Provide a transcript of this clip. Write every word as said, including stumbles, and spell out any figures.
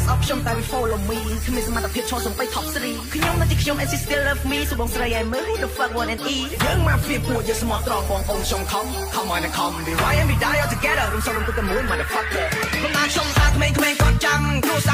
ស្អប់ខ្ញុំតែ follow me គ្មានសមត្ថភាពឈរសំបី top three ខ្ញុំនៅទីខ្ញុំ and she still love me សួរបងស្រីឲ្យមើល who the fuck want and eat យើងមកពីពួកយើងស្មោះត្រង់បងអូនខ្ញុំខំ come on and come we ride and we die all together រួមសងរួមទៅមួយ motherfucker ខ្ញុំណាខ្ញុំថាក្មេងៗគាត់ចាំគ្រួ